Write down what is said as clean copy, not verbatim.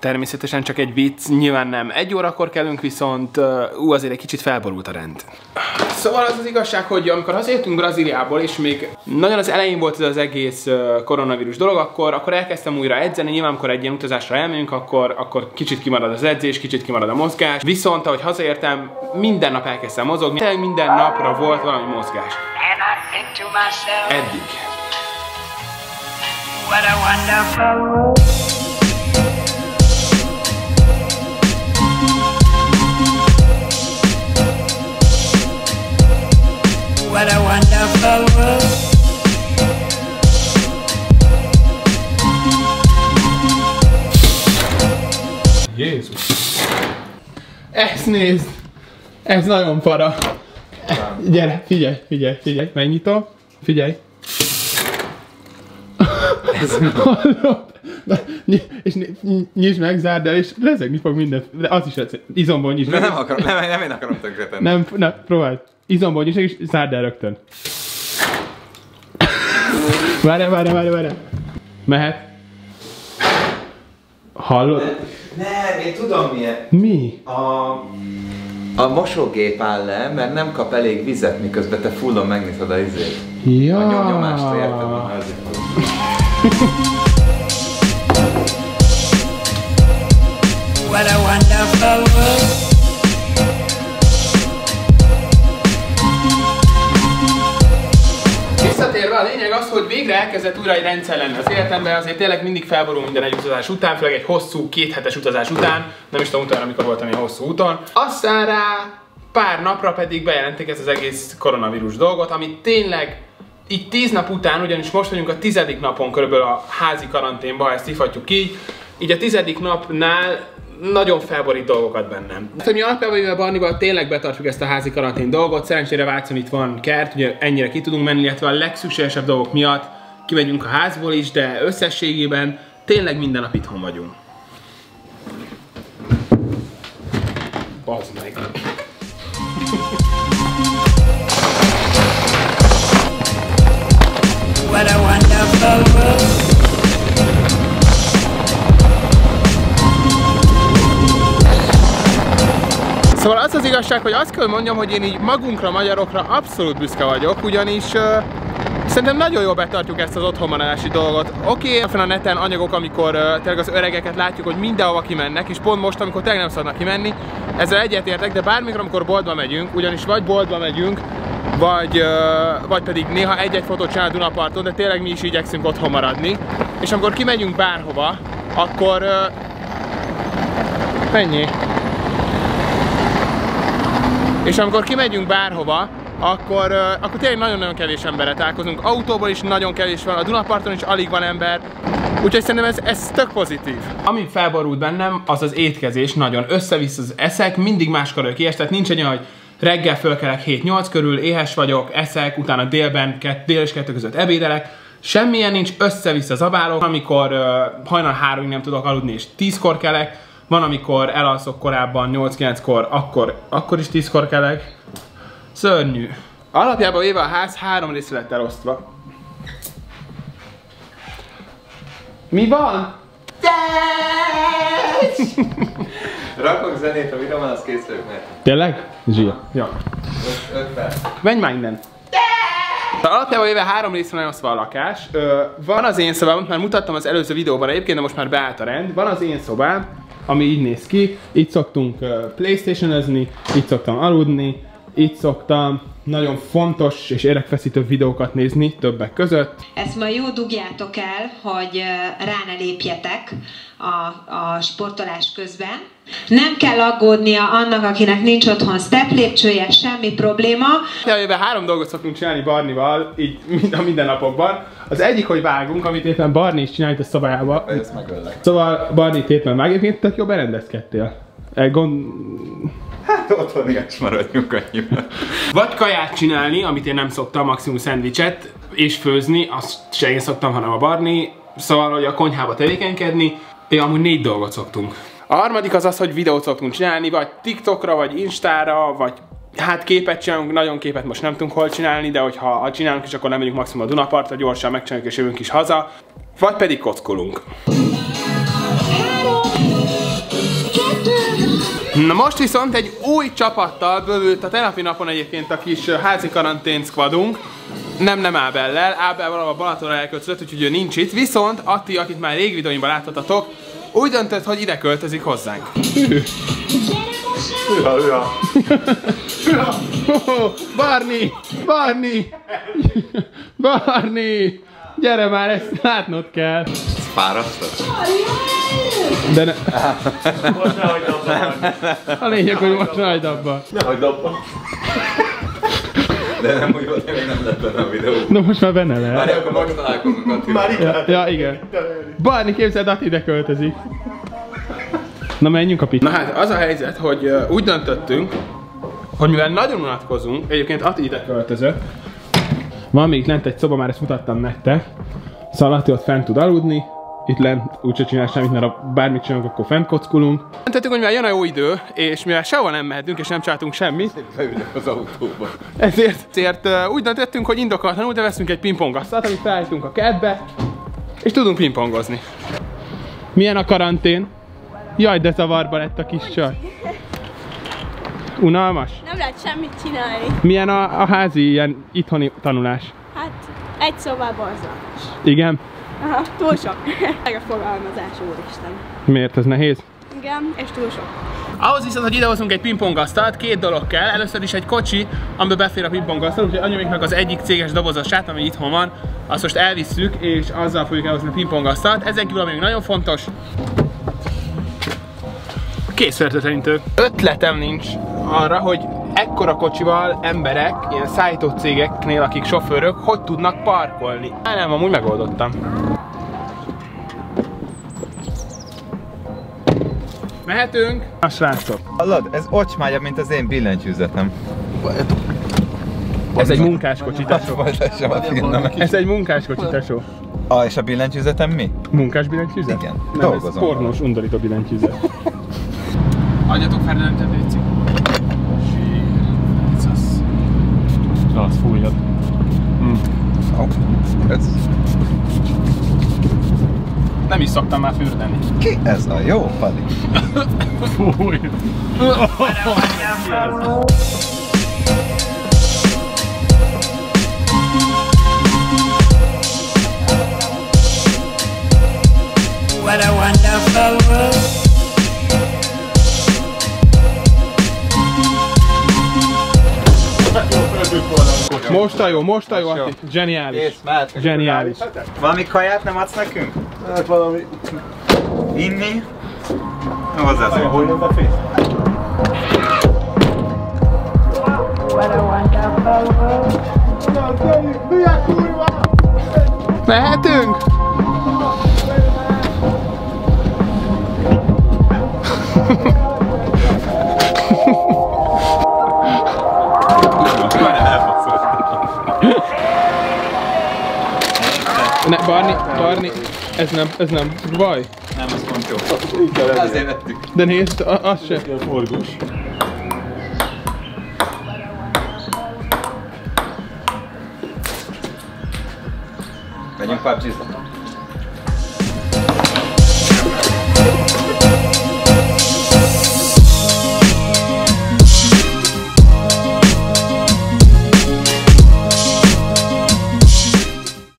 természetesen csak egy vicc, nyilván nem 1 órakor kelünk, viszont azért egy kicsit felborult a rend. Szóval az az igazság, hogy amikor hazajöttünk Brazíliából, és még nagyon az elején volt ez az egész koronavírus dolog, akkor elkezdtem újra edzeni. Nyilván, amikor egy ilyen utazásra elmegyünk, akkor kicsit kimarad az edzés, kicsit kimarad a mozgás. Viszont, ahogy hazaértem, minden nap elkezdtem mozogni. Tényleg minden napra volt valami mozgás. Eddig. What a wonderful world. What a wonderful world. Jézus. Ezt nézd! Ez nagyon para. Gyere, figyelj, megnyitom. Figyelj. Hallod? És nyisd meg, zárd el, és rezegni fog minden. De az is izomból nyisd meg. Nem én akarom tönkretenni. Nem, próbáld. Izomból nyisd meg, és zárd el rögtön. Várj. Mehet. Hallod? Nem, én tudom milyen. Mi? A mosógép áll le, mert nem kap elég vizet, miközben te fullon megnyitod a izét. Ja. A nyomnyomást, érted? What a wonderful world. Visszatérve a lényeg az, hogy végre elkezdett újra egy rendszer lenni az életemben, azért tényleg mindig felborul minden egy utazás után, főleg egy hosszú, 2 hetes utazás után, nem is tudom utána, amikor voltam ilyen hosszú úton. Aztán rá pár napra pedig bejelentik ezt az egész koronavírus dolgot, ami tényleg így 10 nap után, ugyanis most vagyunk a 10. napon körülbelül a házi karanténba, ezt hívhatjuk így a 10. napnál nagyon felborít dolgokat bennem. Azt, hogy mi alapjában, mivel Barnival tényleg betartjuk ezt a házi karantén dolgot, szerencsére Vácon itt van kert, ugye ennyire ki tudunk menni, illetve a legszükségesebb dolgok miatt kimegyünk a házból is, de összességében tényleg minden nap itthon vagyunk. Bazd meg! What a wonderful world. Szóval az az igazság, hogy azt kell mondjam, hogy én így magunkra, magyarokra abszolút büszke vagyok, ugyanis szerintem nagyon jól betartjuk ezt az otthonmaradási dolgot. Oké, fenn a neten anyagok, amikor tényleg az öregeket látjuk, hogy mindenhova kimennek, és pont most, amikor tényleg nem szabadnak kimenni, ezzel egyetértek, de bármikor, amikor boltba megyünk, ugyanis vagy boltba megyünk, vagy pedig néha egy-egy fotót csinál a Dunaparton, de tényleg mi is igyekszünk otthon maradni. És amikor kimegyünk bárhova, akkor... Mennyi? És amikor kimegyünk bárhova, akkor tényleg nagyon-nagyon kevés emberrel találkozunk. Autóból is nagyon kevés van, a Dunaparton is alig van ember. Úgyhogy szerintem ez tök pozitív. Ami felborult bennem, az az étkezés, nagyon össze-vissza az eszek, mindig máskor vagyok ilyes, tehát nincs egy olyan, hogy reggel fölkelek 7-8 körül, éhes vagyok, eszek, utána délben, dél és 2 között ebédelek. Semmilyen nincs, össze-vissza zabálok, amikor hajnal 3-ig nem tudok aludni és 10-kor kelek. Van, amikor elalszok korábban, 8-9-kor, akkor is 10-kor kelek. Szörnyű. Alapjában véve a ház 3 részre lett elosztva. Mi van? Rakok zenét, ha videó van, az kész vagyok, mert... Tényleg? Zsia. Ja. 5 perc. Menj már innen. Alapjában véve 3 részre van elosztva a lakás. Van az én szobám, már mutattam az előző videóban egyébként, de most már beállt a rend. Van az én szobám, ami így néz ki. Itt szoktunk PlayStation-özni, itt szoktam aludni, itt szoktam nagyon fontos és érdekfeszítő videókat nézni többek között. Ezt ma jó dugjátok el, hogy rá ne lépjetek a sportolás közben. Nem kell aggódnia annak, akinek nincs otthon step lépcsője, semmi probléma. Jövőben 3 dolgot szoktunk csinálni Barnival, így a mindennapokban. Az egyik, hogy vágunk, amit éppen Barni is csinál itt a szobájába. Ezt megöllek. Szóval Barni éppen vág, egyébként tök jó berendezkedtél. Hát otthonias maradjunk annyiban. Vagy kaját csinálni, amit én nem szoktam, maximum szendvicset, és főzni, azt se én szoktam, hanem a Barni. Szóval, hogy a konyhába tevékenykedni, amúgy 4 dolgot szoktunk. A harmadik az az, hogy videót szoktunk csinálni, vagy TikTokra, vagy Instára, vagy hát képet csinálunk, nagyon képet most nem tudunk hol csinálni, de hogyha csinálunk is, akkor nem megyünk maximum a Dunapartra, gyorsan megcsináljuk és jövünk is haza. Vagy pedig kockolunk. Na most viszont egy új csapattal bővült a tegnapi napon egyébként a kis házi karantén squadunk. Nem Ábellel, Ábel valahol Balatonra elköltözött, úgyhogy ő nincs itt. Viszont Atti, akit már régi videóimban láthatatok, úgy döntött, hogy ide költözik hozzánk. Barni! Gyere már, ezt látnod kell. Ez fárasztott? De ne... Most ne hagyd abba. A lényeg, hogy most ne hagyd abba. Ne hagyd abba. De nem úgy volt, hogy nem lett benne a videó. Na most már benne lehet. Várj, akkor most találkozunk Attival. Ja, igen. Barni, képzeld, Atti ide költözik. Na menjünk a pit. Na hát az a helyzet, hogy úgy döntöttünk, hogy mivel nagyon unatkozunk, egyébként Atti ide költözött. Van még itt lent egy szoba, már ezt mutattam nektek. Szóval Atti ott fent tud aludni. Itt lent úgyse csinál semmit, mert ha bármit csinálunk, akkor fent kockulunk. Döntöttünk, hogy mivel jön a jó idő, és mivel sehol nem mehetünk, és nem csináltunk semmit. Beülök az autóba. Ezért úgy döntöttünk, hogy indokolatlanul, de veszünk egy pingpongasztalt, amit felállítunk a kertbe, és tudunk pingpongozni. Milyen a karantén? Jaj, de zavarba lett a kis csaj. Unalmas? Nem lehet semmit csinálni. Milyen a házi ilyen itthoni tanulás? Hát egy szobában az. Igen? Aha, túl sok. Meg a fogalmazás, úristen. Miért, ez nehéz? Igen, és túl sok. Ahhoz viszont, hogy idehozunk egy pingpongasztalt, két dolog kell. Először is egy kocsi, amiben befér a pingpongasztal, úgyhogy anyuméknak az egyik céges dobozosát, ami itthon van, azt most elvisszük, és azzal fogjuk elhozni a pingpongasztalt. Ezen kívül, ami még nagyon fontos, készfertőtlenítő. Ötletem nincs arra, hogy ekkora kocsival emberek, ilyen szállító cégeknél, akik sofőrök, hogy tudnak parkolni. Nem, amúgy megoldottam. Mehetünk? A srácok. Hallod, ez ocsmányabb, mint az én billentyűzetem. Ez egy munkáskocsi, tesó. Ez egy munkáskocsi, tesó. És a billentyűzetem mi? Munkás billentyűzet? Igen, nem, dolgozom. Ez pornós, undorító billentyűzet. Adjatok Ferdenetet, létszik. Az fújjad. Nem is szoktam már fürdeni. Ki ez a jó Pali? Fúj. What a wonderful world. Most a jó, Atti. Zseniális. Zseniális. Valami kaját nem adsz nekünk? Hát valami... Inni? Hozzászok. What a wonderful world. Mehetünk? Ne, Barni, ez nem baj. Nem, az pont jó. Azért vettük. De nézd, az se. Forgós. Menjünk PUBG-zni?